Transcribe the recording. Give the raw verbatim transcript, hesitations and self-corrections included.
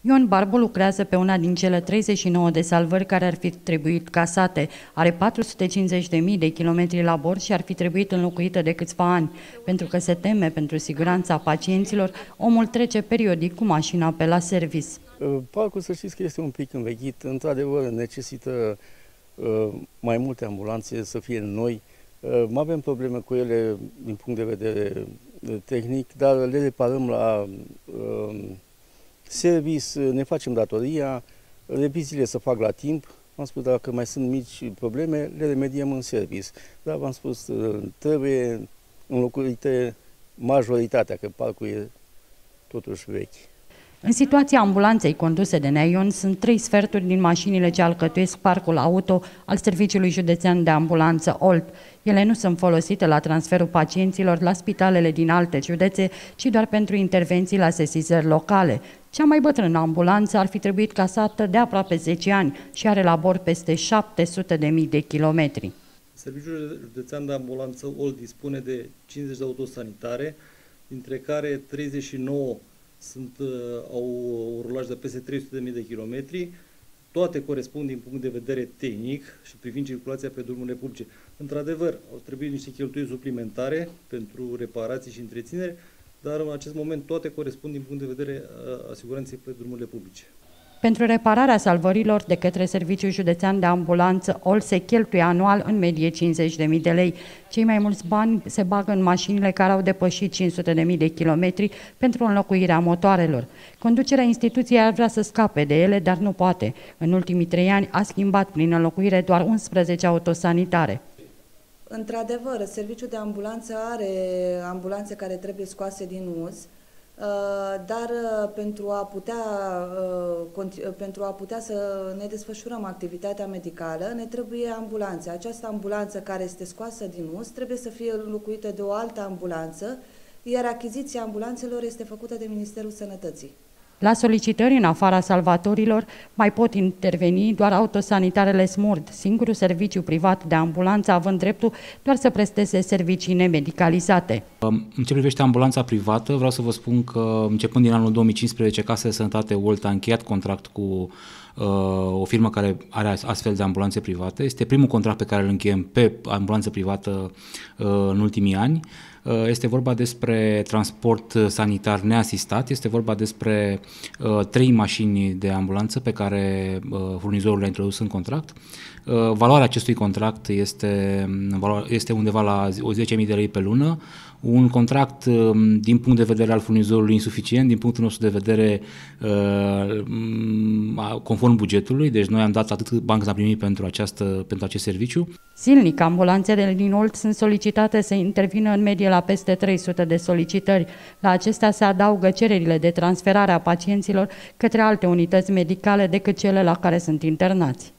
Ion Barbu lucrează pe una din cele treizeci și nouă de salvări care ar fi trebuit casate. Are patru sute cincizeci de mii de kilometri la bord și ar fi trebuit înlocuită de câțiva ani. Pentru că se teme pentru siguranța pacienților, omul trece periodic cu mașina pe la service. Parcul, să știți că este un pic învechit, într-adevăr necesită uh, mai multe ambulanțe să fie noi. Uh, mai avem probleme cu ele din punct de vedere tehnic, dar le reparăm la uh, service, ne facem datoria, reviziile se fac la timp. Am spus, dacă mai sunt mici probleme, le remediem în service. Dar v-am spus, trebuie înlocuite majoritatea, că parcul e totuși vechi. În situația ambulanței conduse de Ion sunt trei sferturi din mașinile ce alcătuiesc parcul auto al Serviciului Județean de Ambulanță Olt. Ele nu sunt folosite la transferul pacienților la spitalele din alte județe, ci doar pentru intervenții la sesizări locale. Cea mai bătrână ambulanță ar fi trebuit casată de aproape zece ani și are la bord peste șapte sute de mii de kilometri. Serviciul Județean de Ambulanță Olt dispune de cincizeci de autosanitare, dintre care treizeci și nouă Sunt, uh, au un rulaj de peste trei sute de mii de kilometri, toate corespund din punct de vedere tehnic și privind circulația pe drumurile publice. Într-adevăr, au trebuit niște cheltuieli suplimentare pentru reparații și întreținere, dar în acest moment toate corespund din punct de vedere a siguranței pe drumurile publice. Pentru repararea salvărilor de către Serviciul Județean de Ambulanță Olt se cheltuie anual în medie cincizeci de mii de lei. Cei mai mulți bani se bagă în mașinile care au depășit cinci sute de mii de kilometri pentru înlocuirea motoarelor. Conducerea instituției ar vrea să scape de ele, dar nu poate. În ultimii trei ani a schimbat prin înlocuire doar unsprezece autosanitare. Într-adevăr, Serviciul de Ambulanță are ambulanțe care trebuie scoase din uz, dar pentru a putea, pentru a putea să ne desfășurăm activitatea medicală, ne trebuie ambulanțe. Această ambulanță care este scoasă din uz trebuie să fie înlocuită de o altă ambulanță, iar achiziția ambulanțelor este făcută de Ministerul Sănătății. La solicitări în afara salvatorilor mai pot interveni doar autosanitarele SMURD, singurul serviciu privat de ambulanță având dreptul doar să presteze servicii nemedicalizate. În ce privește ambulanța privată, vreau să vă spun că începând din anul două mii cincisprezece, Casa de Sănătate Olt a încheiat contract cu uh, o firmă care are astfel de ambulanțe private. Este primul contract pe care îl încheiem pe ambulanță privată uh, în ultimii ani. Este vorba despre transport sanitar neasistat, este vorba despre uh, trei mașini de ambulanță pe care uh, furnizorul le-a introdus în contract. Uh, valoarea acestui contract este, este undeva la zece mii de lei pe lună, un contract uh, din punct de vedere al furnizorului insuficient, din punctul nostru de vedere uh, conform bugetului, deci noi am dat atât bani cât am primit pentru, această, pentru acest serviciu. Zilnic, ambulanțele din Olt sunt solicitate să intervină în medie la peste trei sute de solicitări. La acestea se adaugă cererile de transferare a pacienților către alte unități medicale decât cele la care sunt internați.